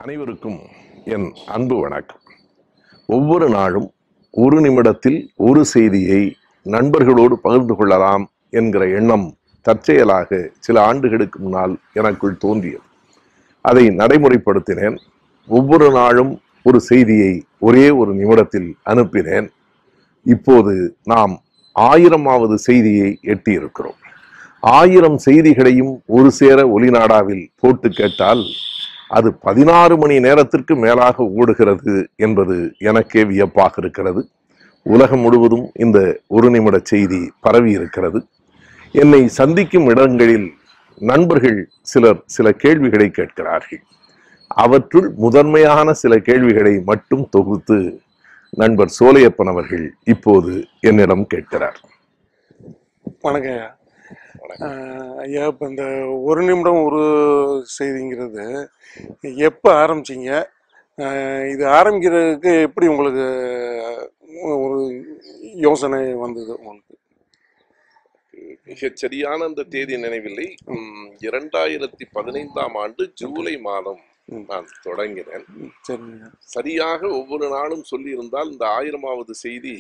அனைவருக்கும் என் அன்பு வணக்கம். ஒவ்வொரு நாளும் ஒரு நிமிடத்தில் ஒரு செய்தியை நண்பர்களோடு பகிர்ந்து கொள்ளலாம் என்கிற எண்ணம் தற்செயலாக சில ஆண்டுகளுக்கு முன்னால் எனக்குள் தோன்றியது. அதை நடைமுறைப்படுத்தினேன். ஒவ்வொரு நாளும் ஒரு செய்தியை ஒரே ஒரு நிமிடத்தில் அனுப்பினேன். இப்போது நாம் 1000வது செய்தியை எட்டியிருக்கிறோம். 1000 செய்திகளையும் ஒரு சேர ஒலிநாடாவில் போட்டு கேட்டால் அது 16 மணி நேரத்திற்கு மேலாக ஓடுகிறது என்பது எனக்கே வியப்பாக இருக்கிறது. உலகம் முழுவதும் இந்த ஒரு நிமிட செய்தி பரவி இருக்கிறது. என்னை சந்திக்கும் இடங்களில் நண்பர்கள் சிலர் சில கேள்விகளை கேட்கிறார்கள். அவற்றுள் முதன்மையான சில கேள்விகளை மட்டும் தொகுத்து நண்பர் சோலையப்பன் அவர்கள் இப்போது என்னிடம் கேட்கிறார். வணக்கம் ஐயா. இப்போ இந்த ஒரு நிமிடம் ஒரு செய்திங்கிறது எப்போ ஆரம்பிச்சிங்க? இது ஆரம்பிக்கிறதுக்கு எப்படி உங்களுக்கு ஒரு யோசனை வந்தது? உங்களுக்கு மிகச் சரியான அந்த தேதி நினைவில்லை. 2015ஆம் ஆண்டு ஜூலை மாதம் நான் தொடங்கினேன். சரியாக ஒவ்வொரு நாளும் சொல்லி இருந்தால் இந்த 1000வது செய்தி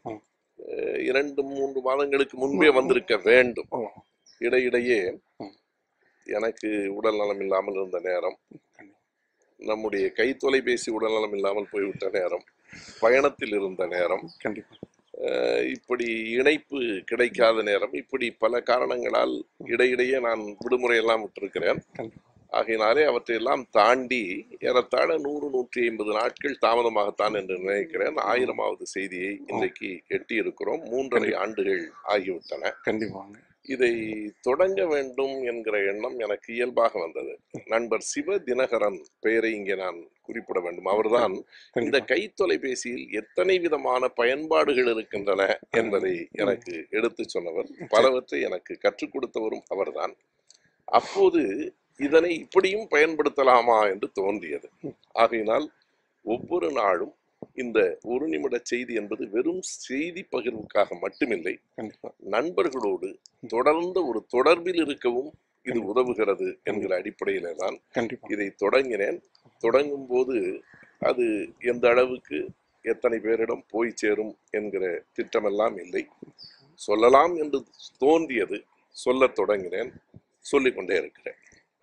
2-3 மாதங்களுக்கு முன்பே வந்திருக்க வேண்டும். இடையிடையே எனக்கு உடல் நலம் இல்லாமல் இருந்த நேரம், நம்முடைய கை தொலைபேசி உடல் நலம் இல்லாமல் போய்விட்ட நேரம், பயணத்தில் இருந்த நேரம், இப்படி இணைப்பு கிடைக்காத நேரம், இப்படி பல காரணங்களால் இடையிடையே நான் விடுமுறை எல்லாம் விட்டிருக்கிறேன். ஆகையினாலே அவற்றையெல்லாம் தாண்டி ஏறத்தாழ 100-150 நாட்கள் தாமதமாகத்தான் என்று நினைக்கிறேன் 1000வது செய்தியை இன்றைக்கு எட்டி இருக்கிறோம். 3.5 ஆண்டுகள் ஆகிவிட்டன. கண்டிப்பாங்க. இதை தொடங்க வேண்டும் என்கிற எண்ணம் எனக்கு இயல்பாக வந்தது. நண்பர் சிவ தினகரன் பெயரை இங்கே நான் குறிப்பிட வேண்டும். அவர்தான் இந்த கை தொலைபேசியில் எத்தனை விதமான பயன்பாடுகள் இருக்கின்றன என்பதை எனக்கு எடுத்து சொன்னவர். பலவற்றை எனக்கு கற்றுக் கொடுத்தவரும் அவர்தான். அப்போது இதனை இப்படியும் பயன்படுத்தலாமா என்று தோன்றியது. ஆகையினால் ஒவ்வொரு நாளும் இந்த ஒரு நிமிட செய்தி என்பது வெறும் செய்தி பகிர்வுக்காக மட்டுமில்லை, நண்பர்களோடு தொடர்ந்த ஒரு தொடர்பில் இருக்கவும் இது உதவுகிறது என்கிற அடிப்படையில தான் இதை தொடங்கினேன். தொடங்கும் போது அது எந்த அளவுக்கு எத்தனை பேரிடம் போய் சேரும் என்கிற திட்டமெல்லாம் இல்லை. சொல்லலாம் என்று தோன்றியது, சொல்ல தொடங்கினேன், சொல்லிக்கொண்டே இருக்கிறேன்.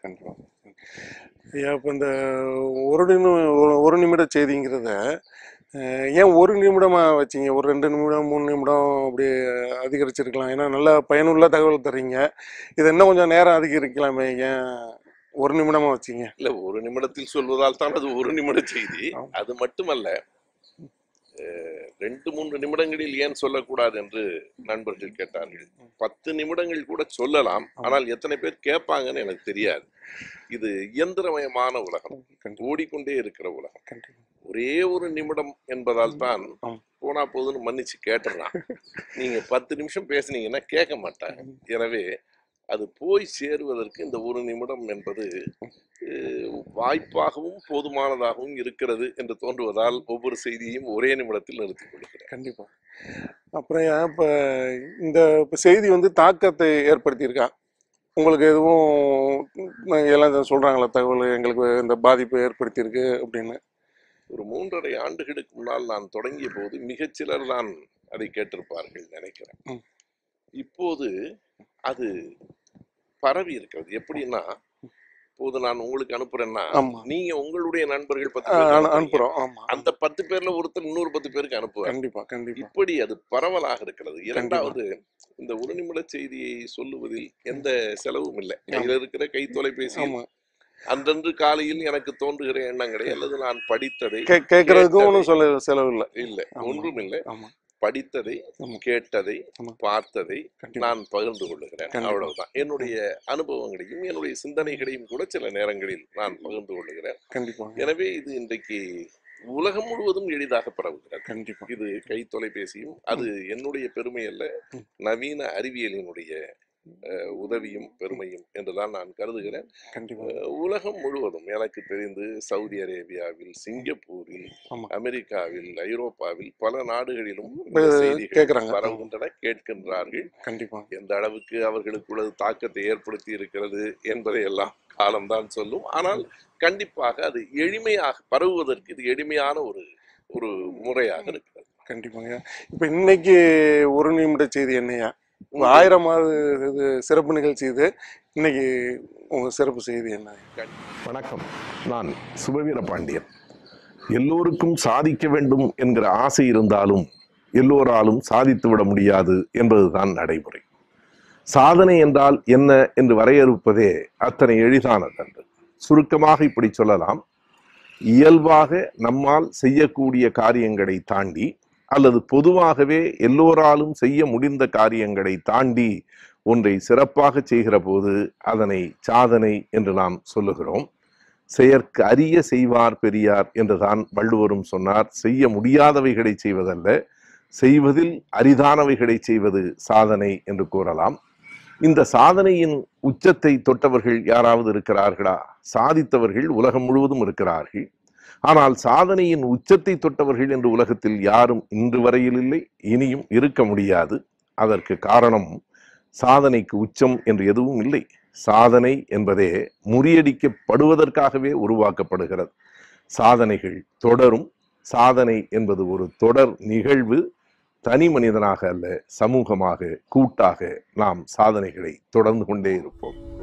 ஐயா, இப்போ இந்த ஒரு நிமிட செய்திங்கிறத ஏன் ஒரு நிமிடமாக வச்சிங்க? ஒரு 2 நிமிடம் 3 நிமிடம் அப்படி அதிகரிச்சிருக்கலாம். ஏன்னா நல்லா பயனுள்ள தகவல் தர்றீங்க. இது இன்னும் கொஞ்சம் நேரம் அதிகரிக்கலாமே, ஏன் ஒரு நிமிடமாக வச்சிங்க? இல்லை, ஒரு நிமிடத்தில் சொல்வதால் தான் அது ஒரு நிமிட செய்தி. அது மட்டுமல்ல, 2-3 நிமிடங்களில் ஏன் சொல்லக்கூடாது என்று நண்பர்கள் கேட்டார்கள். 10 நிமிடங்கள் கூட சொல்லலாம். ஆனால் எத்தனை பேர் கேட்பாங்கன்னு எனக்கு தெரியாது. இது இயந்திரமயமான உலகம், ஓடிக்கொண்டே இருக்கிற உலகம். ஒரே ஒரு நிமிடம் என்பதால் தான் போனா போதுன்னு மன்னிச்சு கேட்டுறான். நீங்க 10 நிமிஷம் பேசுனீங்கன்னா கேட்க மாட்டாங்க. எனவே அது போய் சேருவதற்கு இந்த ஒரு நிமிடம் என்பது வாய்ப்பாகவும் போதுமானதாகவும் இருக்கிறது என்று தோன்றுவதால் ஒவ்வொரு செய்தியையும் ஒரே நிமிடத்தில் நிறுத்திக் கொள்கிறேன். கண்டிப்பா. அப்புறம் இப்ப இந்த செய்தி வந்து தாக்கத்தை ஏற்படுத்தியிருக்கா உங்களுக்கு? எதுவும் எல்லாம் சொல்றாங்களா தகவல், எங்களுக்கு இந்த பாதிப்பு ஏற்படுத்தியிருக்கு அப்படின்னு? ஒரு 3.5 ஆண்டுகளுக்கு முன்னால் நான் தொடங்கிய போது மிகச்சிலர் தான் அதை கேட்டிருப்பார்கள் நினைக்கிறேன். இப்போது அது பரவி இருக்கிறது. எப்படின்னா, இப்போது நான் உங்களுக்கு அனுப்புறேன்னா நீங்க உங்களுடைய நண்பர்கள் 10 பேர் அனுப்புறோம். அந்த 10 பேர்ல ஒருத்தர் இன்னொரு 10 பேருக்கு அனுப்புவார். இப்படி அது பரவலாக இருக்கிறது. இரண்டாவது, இந்த ஒரு நிமிட செய்தியை சொல்லுவதில் எந்த செலவும் இல்லை. கையில் இருக்கிற கை தொலைபேசி அன்றன்று காலையில் எனக்கு தோன்றுகிற எண்ணங்களை அல்லது நான் படித்ததை கேட்கறதுக்கும் செலவு இல்லை, ஒன்றும் இல்லை. படித்ததை, கேட்டதை, பார்த்ததை நான் பகிர்ந்து கொள்ளுகிறேன். அவ்வளவுதான். என்னுடைய அனுபவங்களையும் என்னுடைய சிந்தனைகளையும் கூட சில நேரங்களில் நான் பகிர்ந்து கொள்ளுகிறேன். எனவே இது இன்றைக்கு உலகம் முழுவதும் எளிதாக பரவுகிறது. இது கை தொலைபேசியும் அது என்னுடைய பெருமை அல்ல, நவீன அறிவியலினுடைய உதவியும் பெருமையும் என்றுதான் நான் கருதுகிறேன். கண்டிப்பா. உலகம் முழுவதும் எனக்கு தெரிந்து சவுதி அரேபியாவில், சிங்கப்பூரில், ஆமா. அமெரிக்காவில், ஐரோப்பாவில் பல நாடுகளிலும் இப்ப இந்த செய்திகள் கேக்குறாங்க. பரவுகின்றன, கேட்கின்றார்கள். கண்டிப்பா. எந்த அளவுக்கு அவர்களுக்குள்ளது தாக்கத்தை ஏற்படுத்தி இருக்கிறது என்பதை எல்லாம் காலம்தான் சொல்லும். ஆனால் கண்டிப்பாக அது எளிமையாக பரவுவதற்கு இது எளிமையான ஒரு ஒரு முறையாக இருக்கிறது. கண்டிப்பாங்க. இப்ப இன்னைக்கு ஒரு நிமிட செய்தி என்னையா? 1000வது இது சிறப்பு நிகழ்ச்சி இது. இன்னைக்கு உங்க சிறப்பு செய்தி என்ன? வணக்கம், நான் சுபவீர பாண்டியன். எல்லோருக்கும் சாதிக்க வேண்டும் என்கிற ஆசை இருந்தாலும் எல்லோராலும் சாதித்து விட முடியாது என்பதுதான் நடைமுறை. சாதனை என்றால் என்ன என்று வரையறுப்பதே அத்தனை எளிதானதன்று. சுருக்கமாக இப்படி சொல்லலாம், இயல்பாக நம்மால் செய்யக்கூடிய காரியங்களை தாண்டி அல்லது பொதுவாகவே எல்லோராலும் செய்ய முடிந்த காரியங்களை தாண்டி ஒன்றை சிறப்பாக செய்கிற போது அதனை சாதனை என்று நாம் சொல்லுகிறோம். செயற்கு அரிய செய்வார் பெரியார் என்றுதான் வள்ளுவரும் சொன்னார். செய்ய முடியாதவைகளை செய்வதல்ல, செய்வதில் அரிதானவைகளை செய்வது சாதனை என்று கூறலாம். இந்த சாதனையின் உச்சத்தை தொட்டவர்கள் யாராவது இருக்கிறார்களா? சாதித்தவர்கள் உலகம் முழுவதும் இருக்கிறார்கள். ஆனால் சாதனையின் உச்சத்தை தொட்டவர்கள் என்று உலகத்தில் யாரும் இன்று வரையில் இல்லை, இனியும் இருக்க முடியாது. அதற்கு காரணம், சாதனைக்கு உச்சம் என்று எதுவும் இல்லை. சாதனை என்பதே முறியடிக்கப்படுவதற்காகவே உருவாக்கப்படுகிறது. சாதனைகள் தொடரும். சாதனை என்பது ஒரு தொடர் நிகழ்வு. தனி மனிதனாக அல்ல, சமூகமாக, கூட்டாக நாம் சாதனைகளை தொடர்ந்து கொண்டே இருப்போம்.